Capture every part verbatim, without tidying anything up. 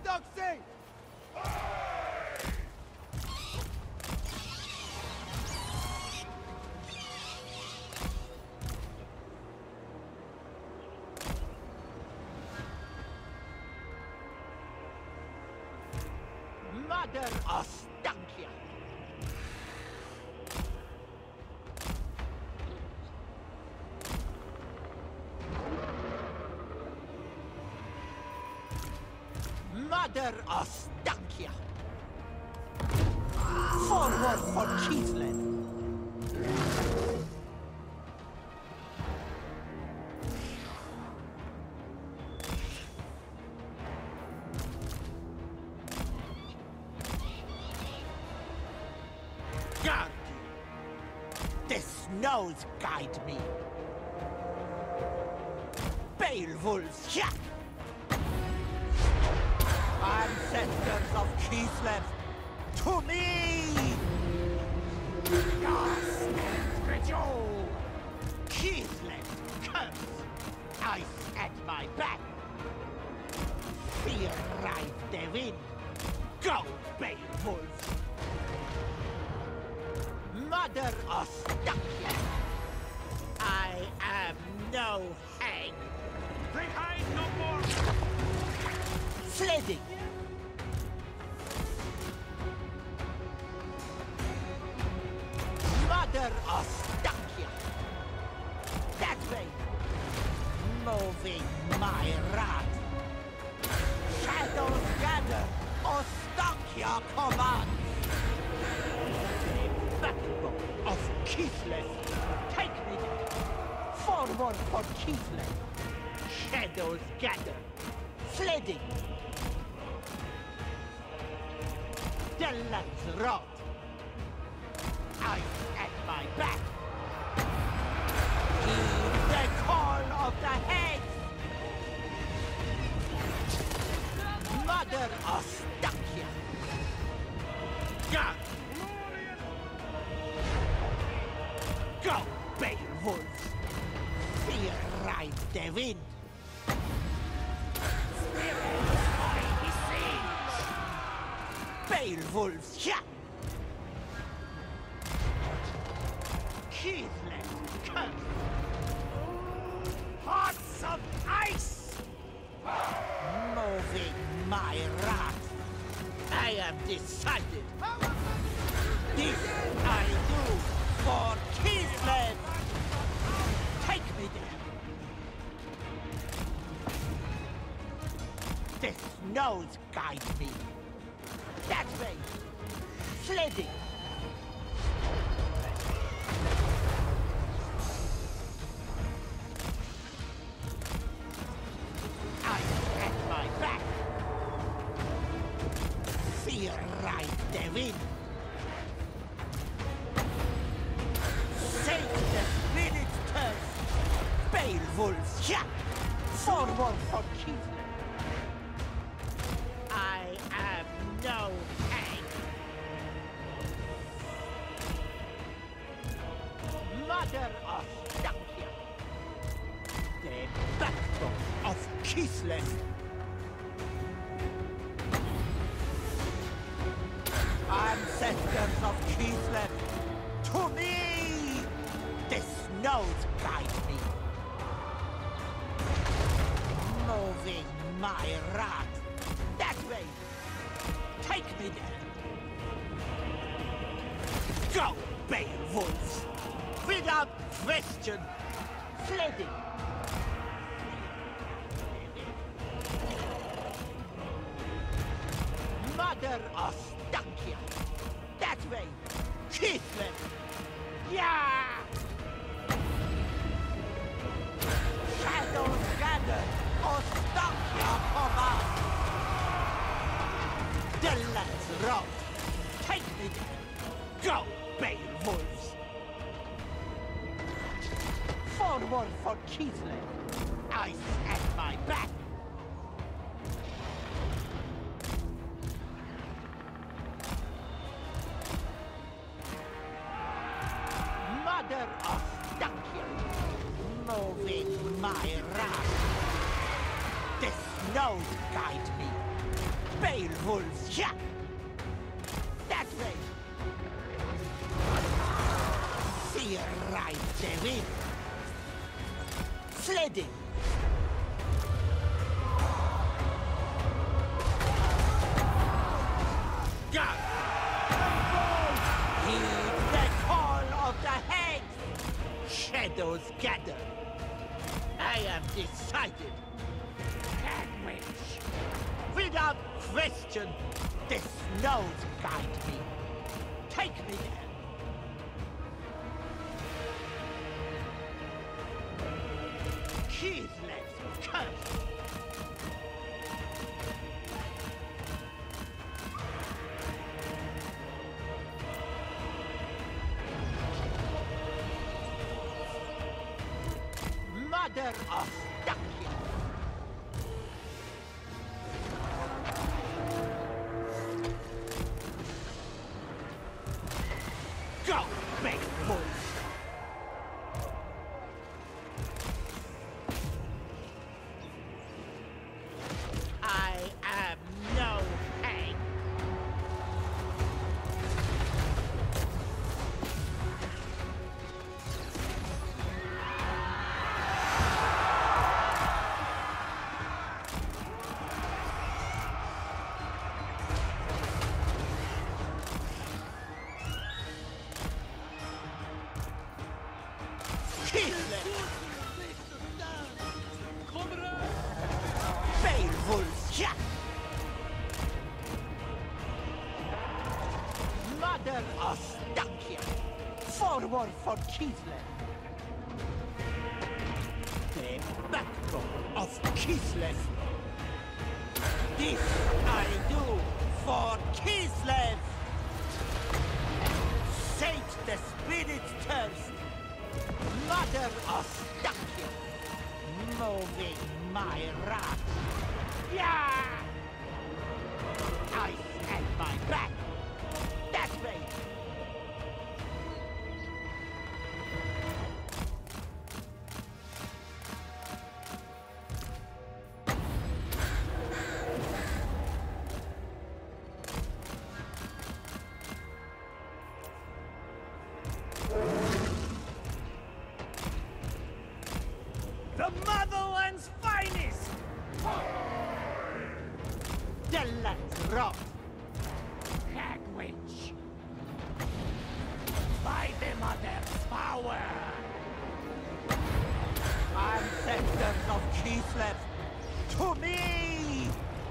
Orthodoxy! Mother Ostankya! Mother Ostankya! Forward for Kislev! Guard! The snows guide me! Beowulf's shot! Ancestors of Kislev, to me! Yes, Joe! Kislev, curse! Ice at my back! Fear ride the wind! Go, Beowulf! Mother Ostankya! I am no hag! Behind no more! Sledding! Mother Ostankya! That way! Moving my wrath! Shadows gather! Ostankya commands! Backbone of Kislev! Take me there! Forward for Kislev! Shadows gather! Sledding! The lands rot! Ice at my back! Heed the call of the heads! Mother Ostankya! Guard! Go, Beowulf! Fear ride the wind! Beowulf's shot! Kislev curse! Hearts of ice! Moving my wrath! I am decided! This I do for Kislev! Take me there! The snows guide me! That way! Sledding! Ice at my back! Fear ride the wind! Save the spirit's curse! Beowulf's shot! Forward for Kislev! I am no hag! Mother Ostankya! The backbone of Kislev! Ancestors of Kislev, to me! The snows guide me! Moving my wrath! That way! Take me there! Go, Beowulf! Without question! Sledding! Mother Ostankya! That way! Kislev! Yeah! Shadows gather! Ostankya commands! The lands rot! Take me there! Go, Beowulf! Forward for Kislev! Ice at my back! Mother Ostankya! Moving my wrath! The snows guide me! Beowulfs, yeah! That way! Fear right, David! Sledding! Go! Heed the call of the head! Shadows gather! I am decided! Sandwich! Without question, the snows guide me! Take me there! Keithless curse! Mother Ostankya! Go, big wolf! I am no hang. Beowulfs, yeah! Mother Ostankya! Forward for Kislev! The backbone of Kislev! This I do for Kislev! Sate the spirit's thirst! Mother Ostankya! Moving my wrath! Yeah! I stand my back! That way! The motherland's finest! The land's wrong! Hagwitch! By the mother's power! Ancestors of Kislev, to me!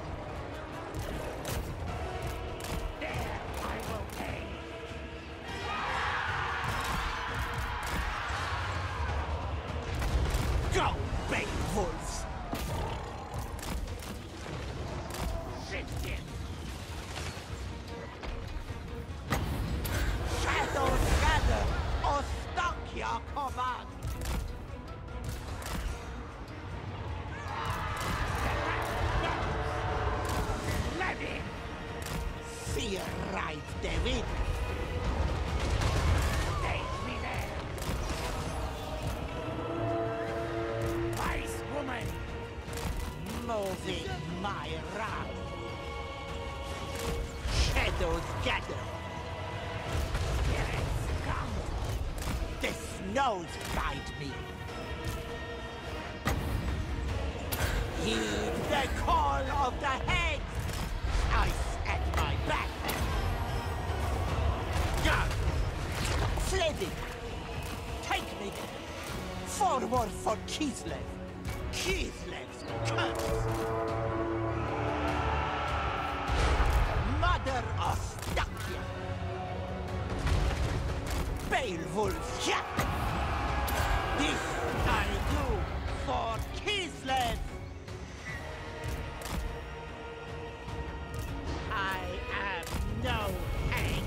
There I will pay! Go, Beowulfs! Shift him! Shadows gather! Ostankya command! Let him! Fear right, David! Take me there! Wise woman! Moving my wrath! Shadows gather! Spirits come! The snows guide me! Heed the call of the head! Ice at my back! Go! Sledding! Take me there! Forward for Kislev! Kislev's curse! Mother Ostankya! Beowulfs, yeah! This I do for Kislev! I am no hang.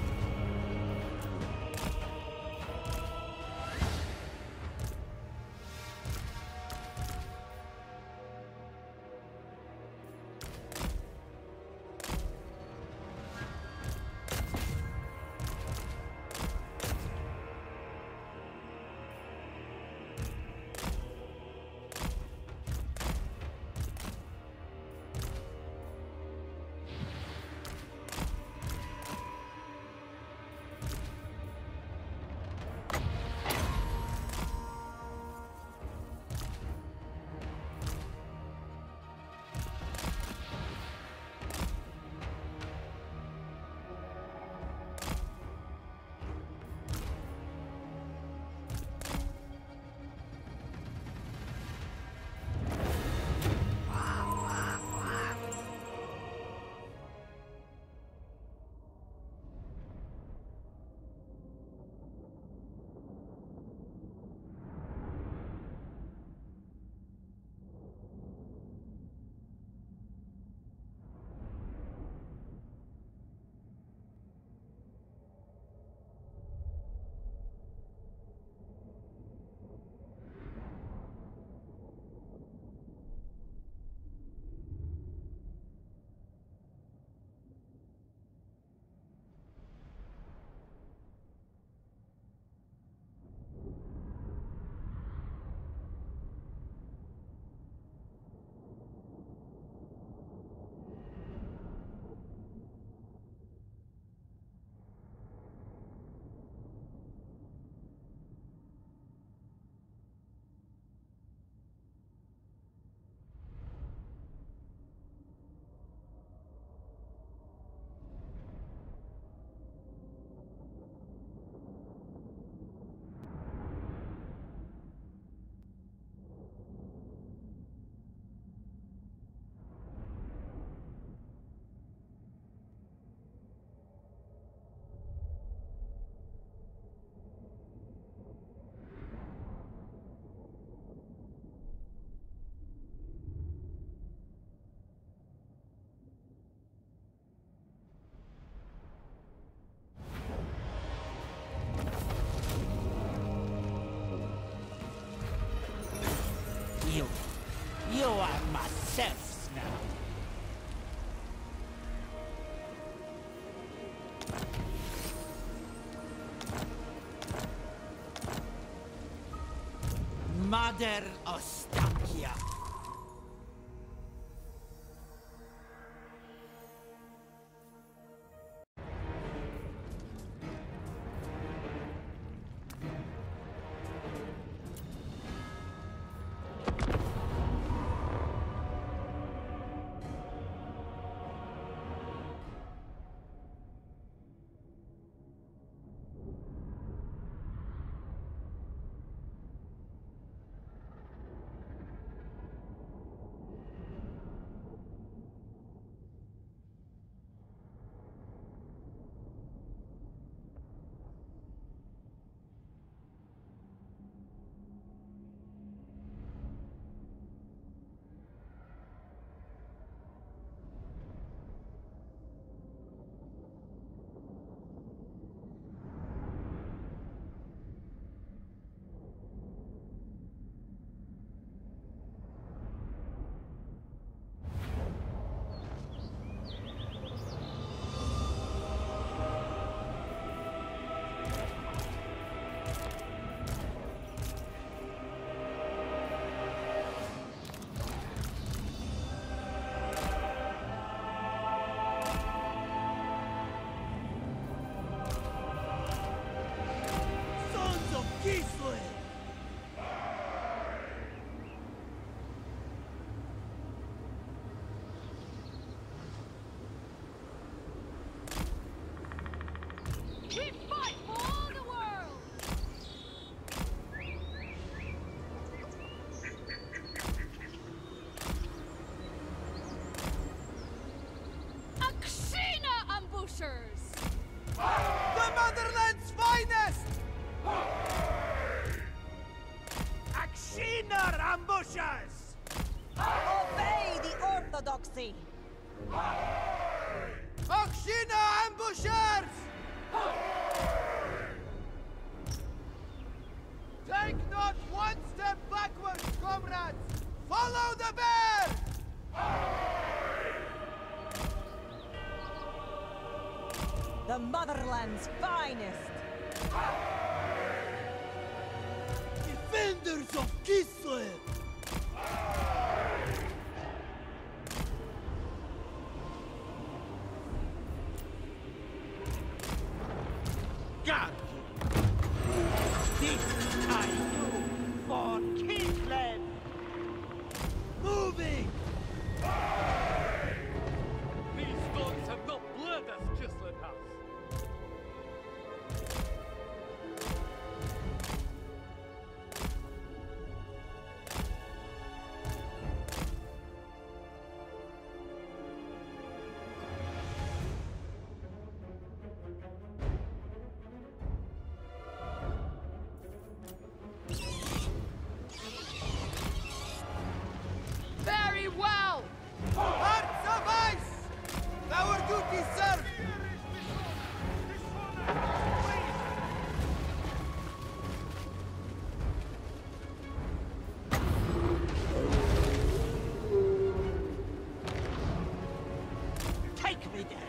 serfs now. Mother Ostankya. We fight for all the world! Akshina ambushers! The motherland's finest! Akshina ambushers! Obey the orthodoxy! Akshina ambushers! Take not one step backwards, comrades! Follow the bear! The motherland's finest! Defenders of Kislev! God! This I do for Kislev! Moving! These stones have not bled as Kislev has. Very well! Hearts of ice! Our duty served! Take me there!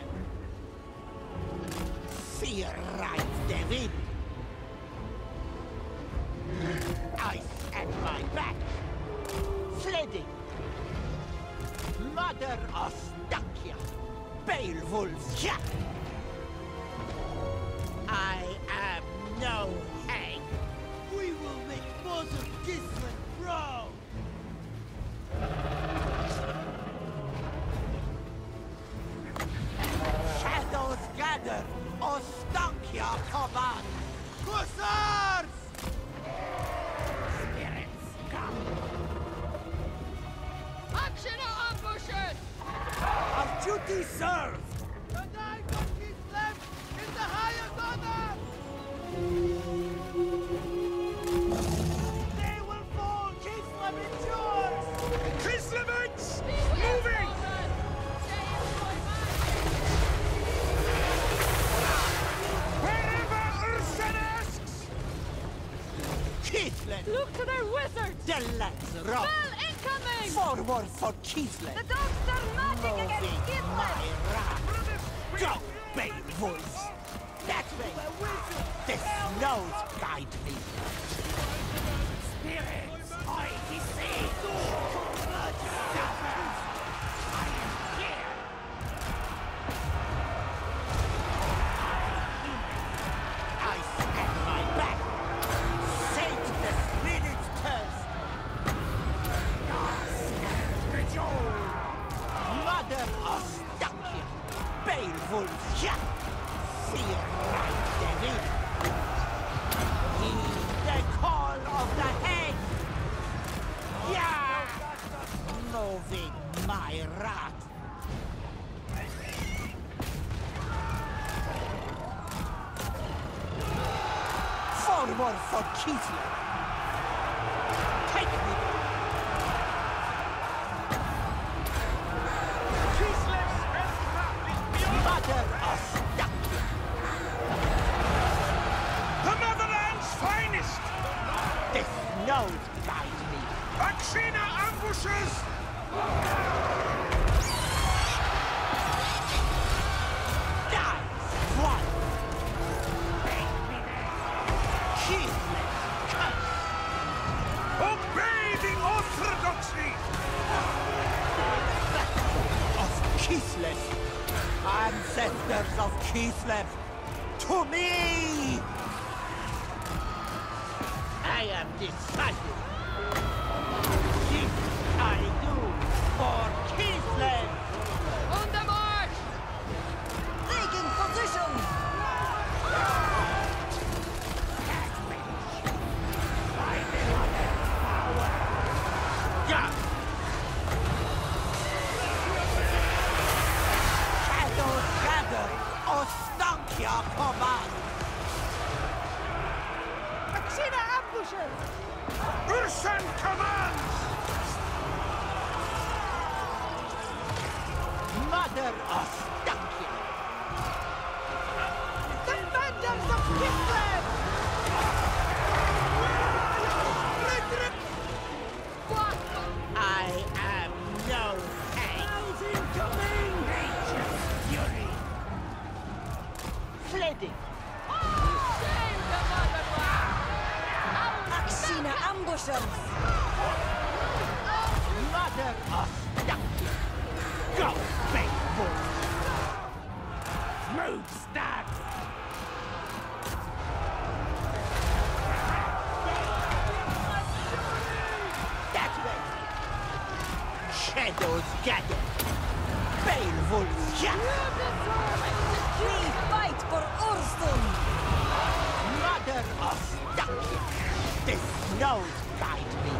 Fear rides the wind! Ice at my back! Sledding! Mother Ostankya! Beowulf's jack! I am no hag! We will make Mother Kislev proud! Shadows gather! Ostankya command! Hussars! Spirits come! Akshina ambushers! Our duty served! The knight of Kislev is the highest honor! They will fall! Kislev endures! Kislevites! Moving! Wherever Ursen asks! Kislev! Look to their wizards! The lads rock! Spell incoming! Forward for Kislev! The dogs are marching against Moving my Kislev! wrath! Go, Beowulfs! That way! The snows guide me! Spirits, I deceive! I am here! I stand my back! Save the spirit's thirst! Mother Ostankya! Beowulfs, yeah! Fear right devil! Heed the call of the head! Yeah! Moving my wrath! Forward for Kislev! Take me there! Kislev's aircraft is beyond... Mother Ostankya! The motherland's finest! The snows guide me! Akshina ambushes! Die, swine! Kislev, curse! Obey the orthodoxy! Of Kislev! Ancestors of Kislev! To me! I am decided! This I do for Kislev! On the march! Taking position! Yeah! Shadows gather! Ostankya command! Akshina ambushes! Ursan commands! Mother Ostankya! Defenders of Kislev! What? I am no hag! Nature's fury! Sledding! Shame the motherland! Akshina ambushers! Mother Ostankya! Go, Beowulf! Move, stag! That way! Shadows gather! Beowulf, yeah! We fight for Ursun! Mother Ostankya! The snows guide me!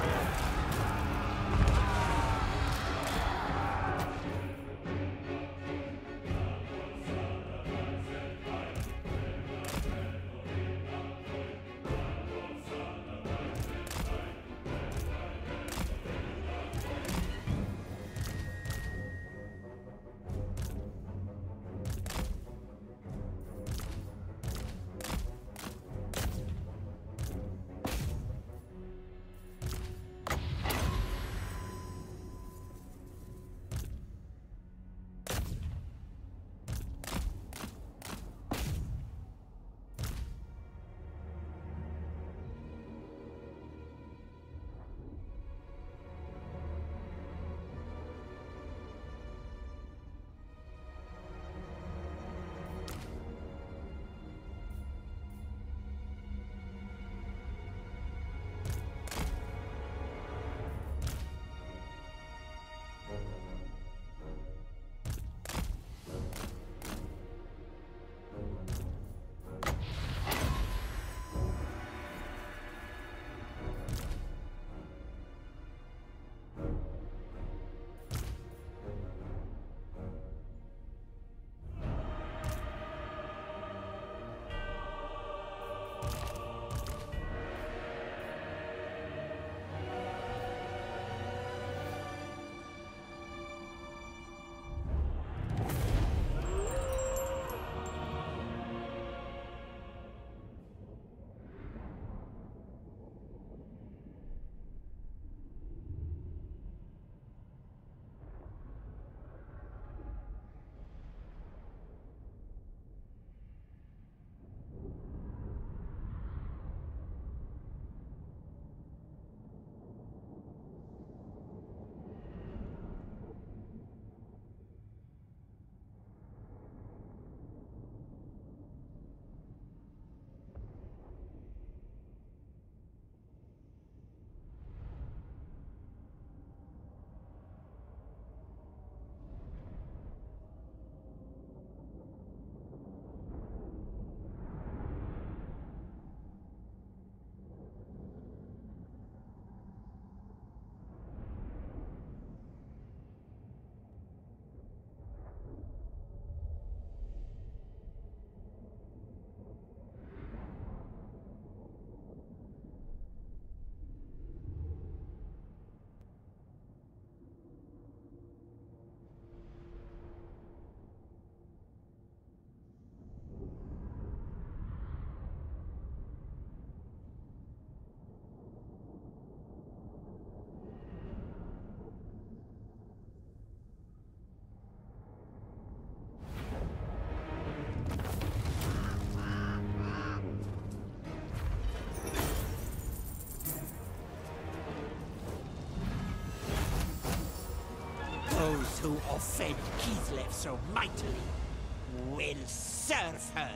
offend Kislev so mightily will serve her.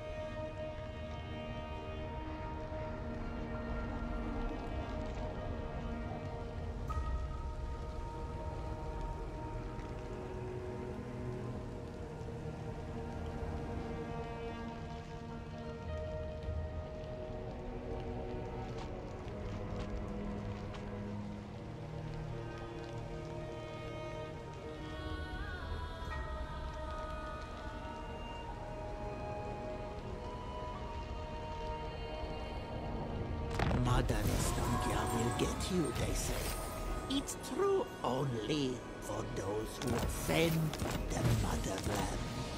Mother Ostankya will get you, they say. It's true only for those who offend the motherland.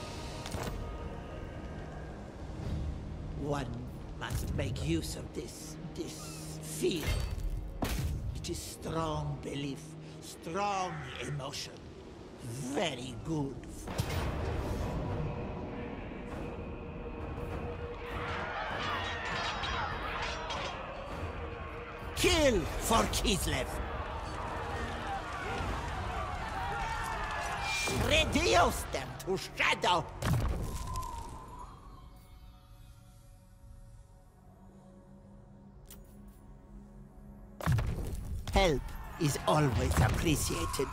One must make use of this, this fear. It is strong belief, strong emotion. Very good for kill for Kislev! Reduce them to shadow! Help is always appreciated.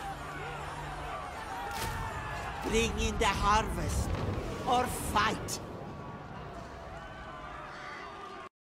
Bring in the harvest, or fight.